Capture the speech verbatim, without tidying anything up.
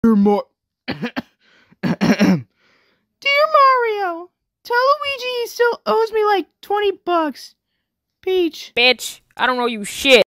Dear Mar- Dear Mario, tell Luigi he still owes me like twenty bucks. Peach. Bitch, I don't know you shit.